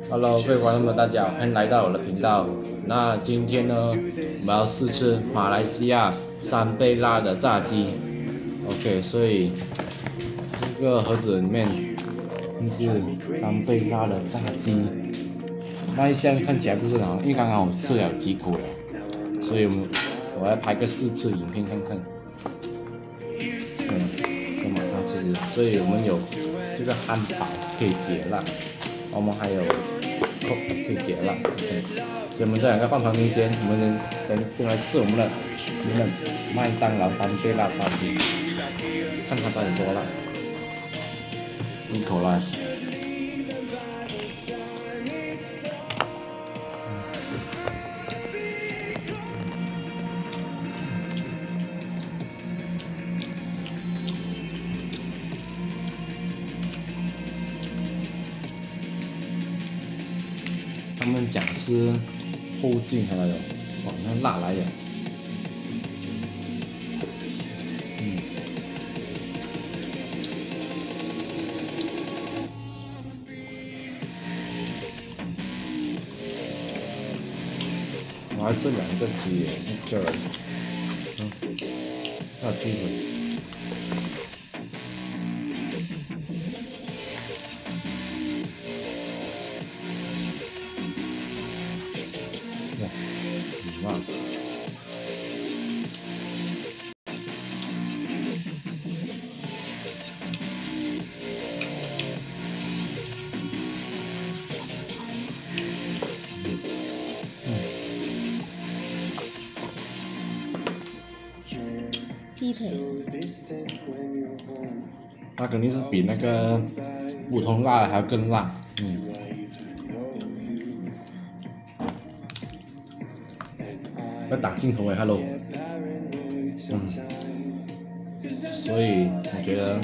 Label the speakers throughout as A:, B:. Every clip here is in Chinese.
A: Hello，各位观众们，大家好，欢迎来到我的频道。那今天呢，我们要试吃马来西亚3倍辣的炸鸡。OK，所以这个盒子里面就是3倍辣的炸鸡。那一项看起来不是很好，因为刚刚我吃了几口了，所以我要拍个试吃影片看看。先马上吃，所以我们有这个汉堡可以解辣，我们还有可以解辣。所以我们这两个放旁边先，我们先来吃我们的麦当劳3倍辣炸鸡，看它到底多辣，一口来。他们讲是后劲才来的，哇，那辣来的。我还这两个鸡耶，一个人，要鸡腿。哇，
B: 劈腿，
A: 它肯定是比那个普通辣的还要更辣，要打镜头哎 ，Hello，所以我觉得，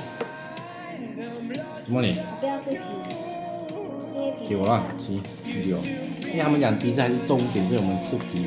A: 什么你？
B: 不要这皮，因为皮
A: 给我了，行，有，因为他们讲皮才是重点，所以我们吃皮，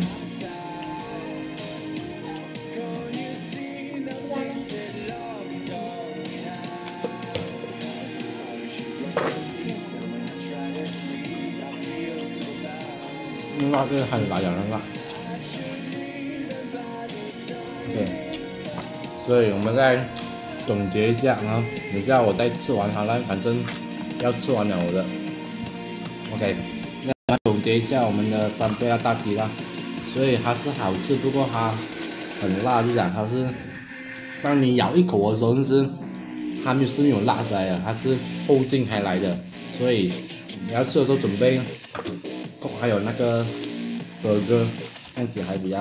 A: 辣这个还有辣椒的辣。OK， 所以我们再总结一下啊，等下我再吃完它了，反正要吃完了我的。OK， 那总结一下我们的3倍辣炸鸡啦，所以它是好吃，不过它很辣，就讲它是，当你咬一口的时候，就是它没有辣出来的，它是后劲才来的，所以你要吃的时候准备。还有那个burger，这样子还比较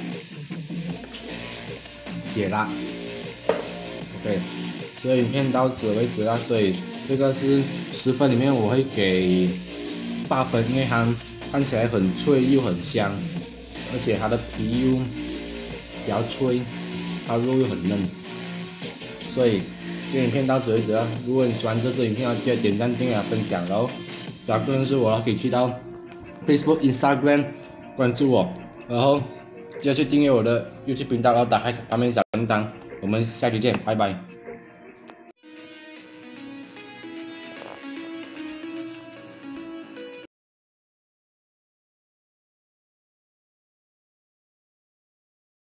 A: 解辣。OK， 所以影片到此为止啦。所以这个是10分里面我会给8分，因为它看起来很脆又很香，而且它的皮又比较脆，它肉又很嫩。所以这影片到此为止了。如果你喜欢这支影片，记得点赞、订阅、分享，然后想要认识我，可以去到Facebook、Instagram 关注我，然后记得去订阅我的 YouTube 频道，然后打开旁边小铃铛。我们下期见，拜拜。